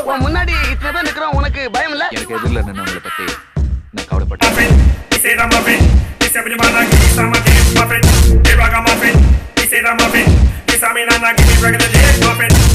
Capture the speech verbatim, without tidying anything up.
உன் முன்னாடி இத்தனை பேர் நிக்கிறோம், உனக்கு பயம் இல்ல? எனக்கு எதிரில் நின்று உங்களை பத்தி நான் கவலைப்பட்டேன். Give me regular days, muffin.